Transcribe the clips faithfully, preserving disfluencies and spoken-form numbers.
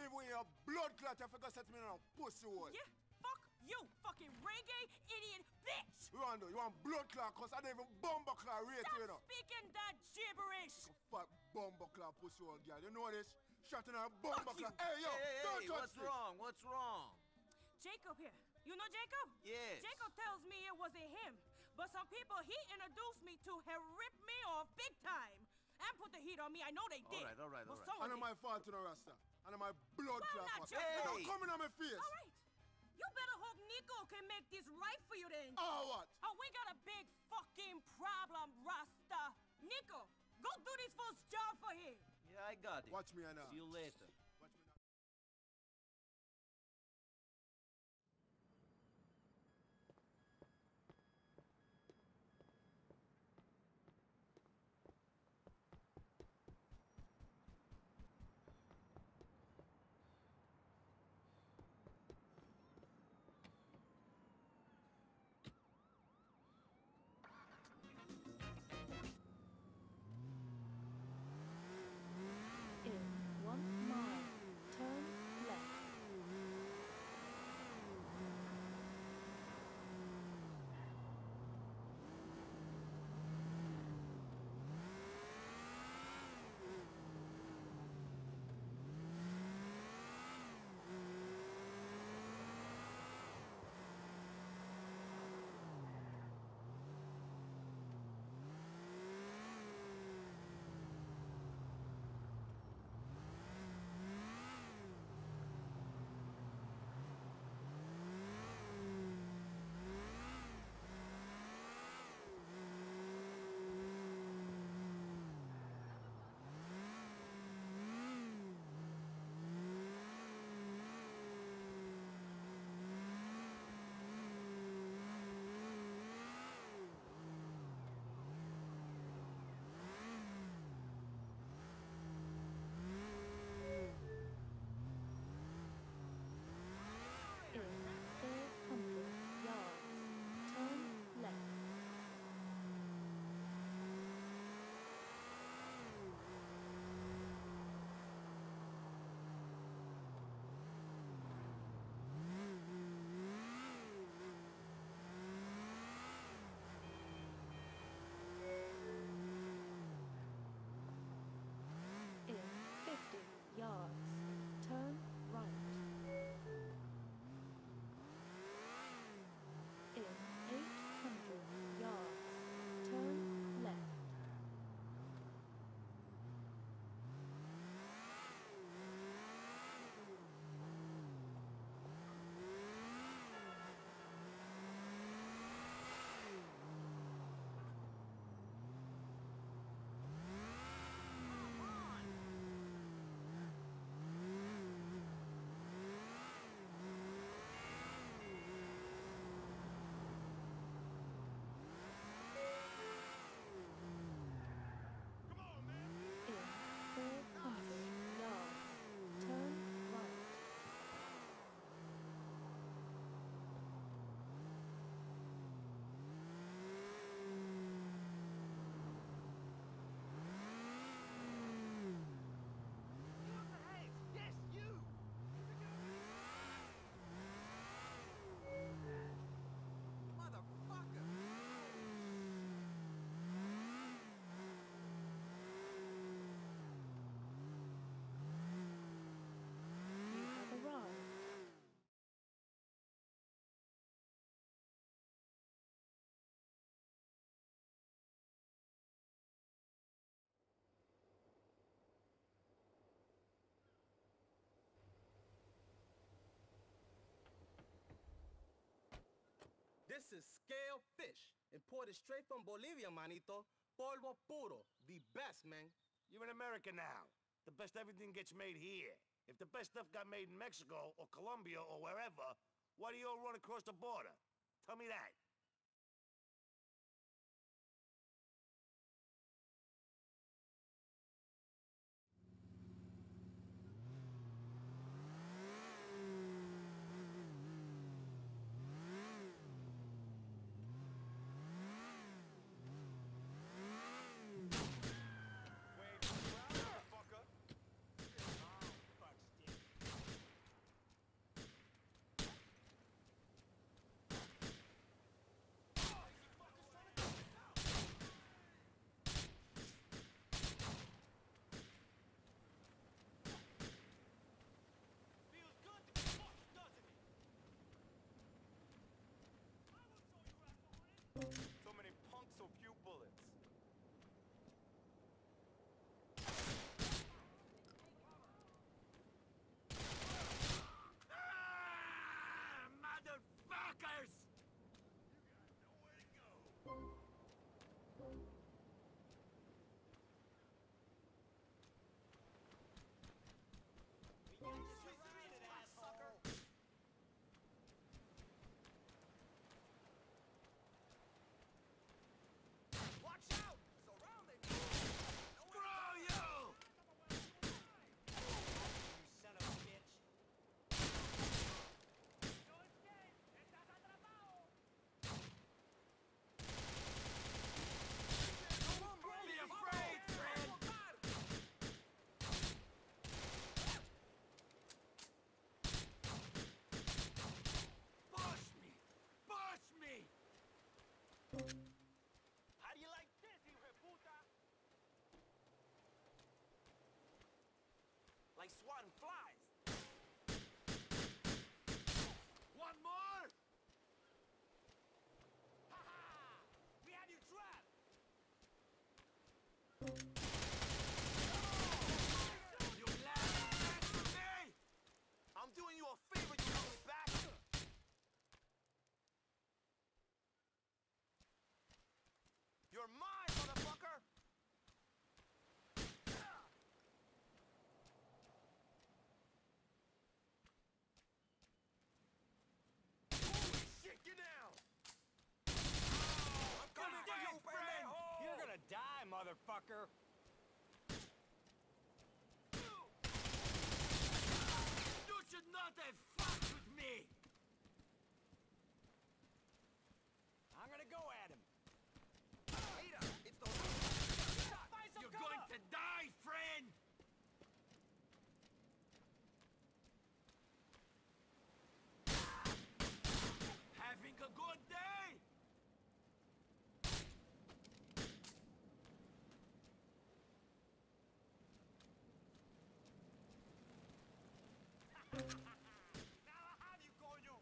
Live with your blood clot, you forgot set me in a pussy hole. Yeah, fuck you, fucking reggae idiot bitch! You want to, you want blood clot, cause I don't even bumper clot rate Stop you know. speaking that gibberish! You fat bumper clot pussy hole girl, you know this? Shot in a bumper Fuck you. clot. Hey yo, Hey, don't hey, touch what's me. wrong? What's wrong? Jacob here. You know Jacob? Yes. Jacob tells me it wasn't him, but some people he introduced me to have ripped me off big time and put the heat on me. I know they did. All right, all right, but all right. someone And did. my fault, you know, Rasta. And my blood Well, clot. not fuck. your You fault. don't come in on my face. All right. You better hope Nico can make this right for you then. Oh, what? Oh, we got a big fucking problem, Rasta. Nico, go do this first job for him. Yeah, I got it. Watch me now. See you later. Watch me now. In one mile, turn left. In four hundred yards, turn left. In fifty yards, turn right. In eight hundred yards, turn left. In four hundred yards, turn right. Yes, you! Motherfucker! You have arrived. This is scale fish, imported straight from Bolivia, manito. Polvo puro, the best, man. You're in America now. The best everything gets made here. If the best stuff got made in Mexico or Colombia or wherever, why do you all run across the border? Tell me that. Wait, motherfucker. Oh, fuck, stick. motherfucker! You should not have fucked with me! I'm gonna go at him! Peter, it's the... Find some You're cover! going to die, friend! Having a good day? Now I have you, coño!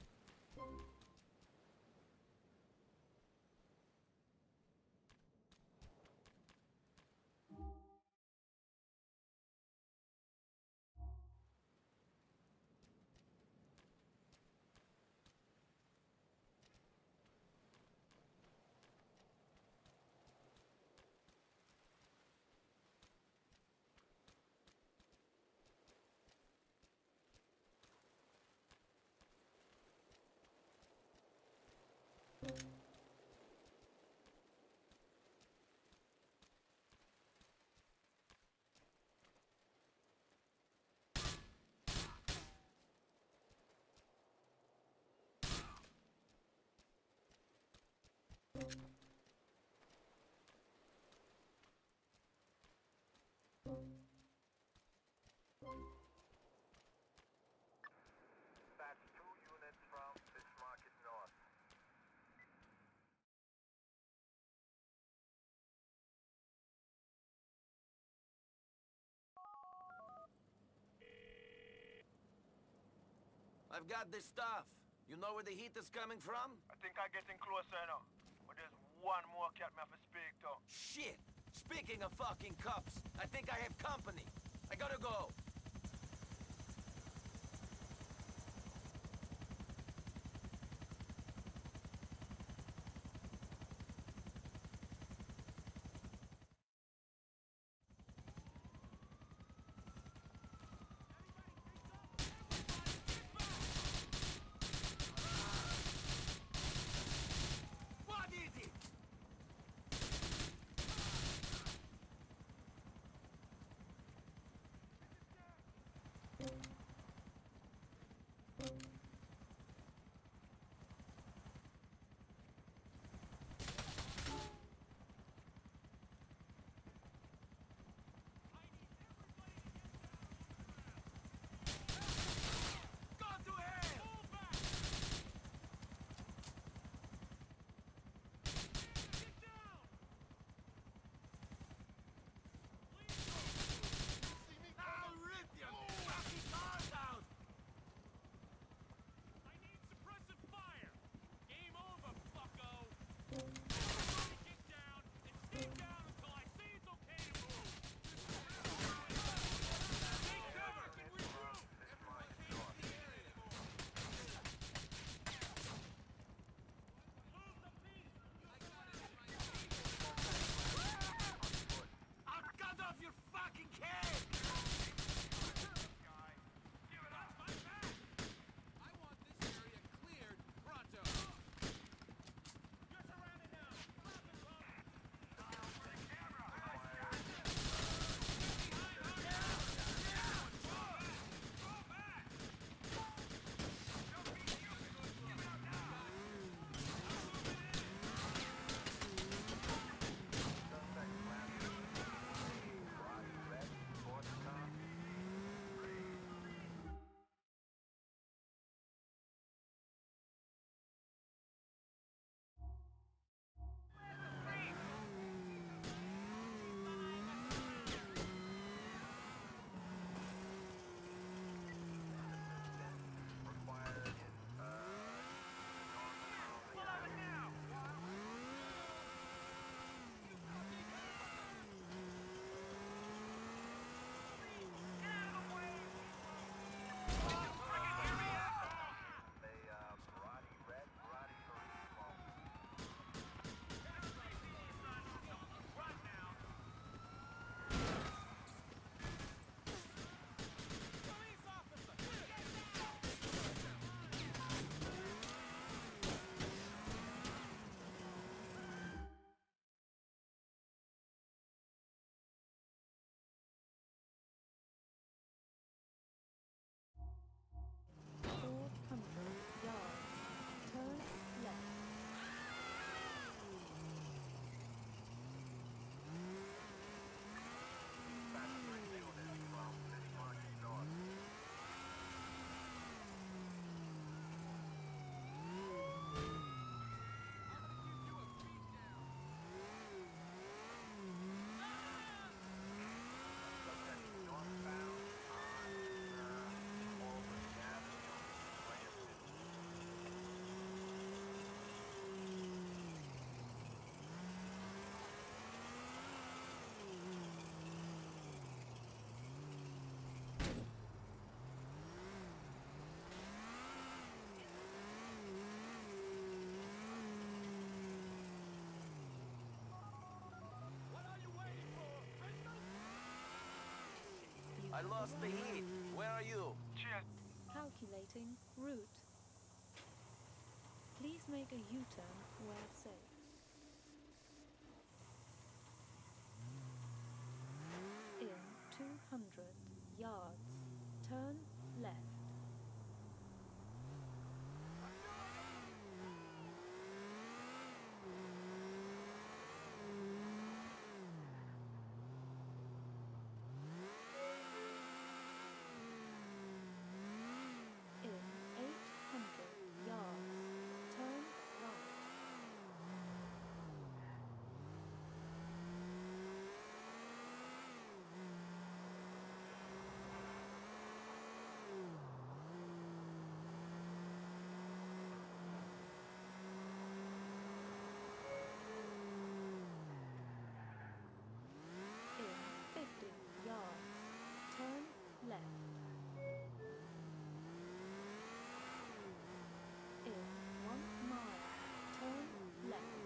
That's two units from Fish Market North. I've got this stuff. You know where the heat is coming from? I think I'm getting closer now. But there's one more cat me have to speak to. Shit! Speaking of fucking cops, I think I have company. I gotta go. What is it? lost the heat. Where are you? Cheers. Calculating route. Please make a U-turn where safe. In two hundred yards, turn left. In eight hundred yards, turn right. In fifty yards, turn left. In one mile, turn left.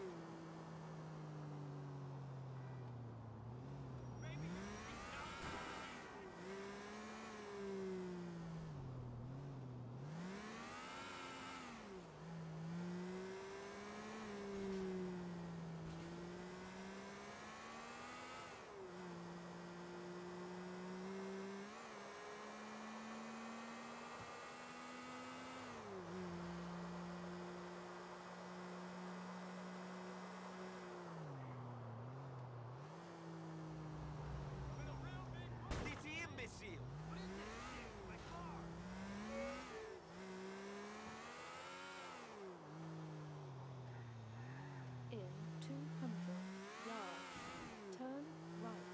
This imbecile! In two hundred yards, turn right.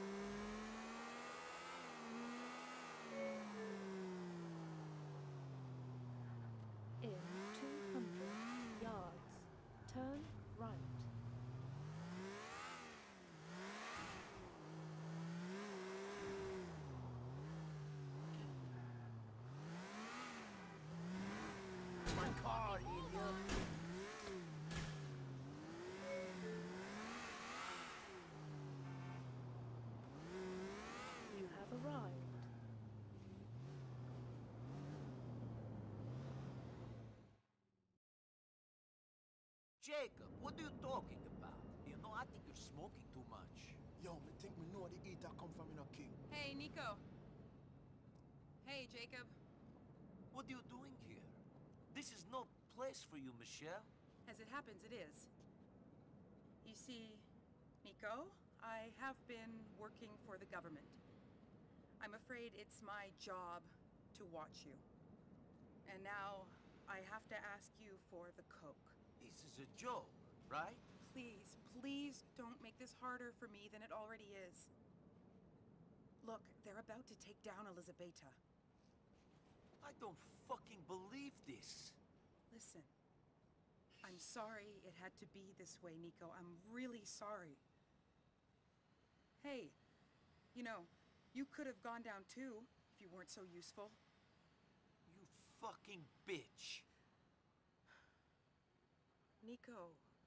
In two hundred yards, turn right. My car, idiot! You have arrived. Jacob, what are you talking about? You know, I think you're smoking too much. Yo, me think me know the eater come from in a king. Hey, Nico. Hey, Jacob. What are you doing here? This is no place for you, Michelle. As it happens, it is. You see, Nico, I have been working for the government. I'm afraid it's my job to watch you. And now I have to ask you for the coke. This is a joke, right? Please, please don't make this harder for me than it already is. Look, they're about to take down Elizabeta. I don't fucking believe this. Listen, I'm sorry it had to be this way, Nico. I'm really sorry. Hey, you know, you could have gone down too if you weren't so useful. You fucking bitch. Nico,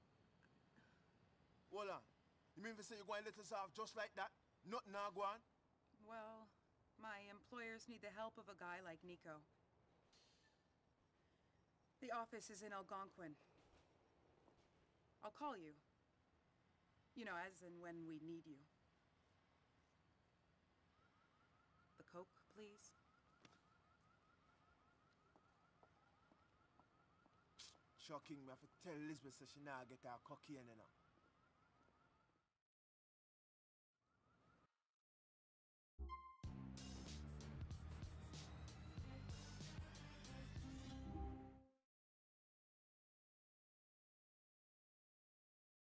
Hold on. You mean to say you're going to let us off just like that? Nothing now go on? well, my employers need the help of a guy like Nico. The office is in Algonquin. I'll call you. You know, as and when we need you. The coke, please. Shocking, me have to tell Elizabeth so she now get her cocaine in her.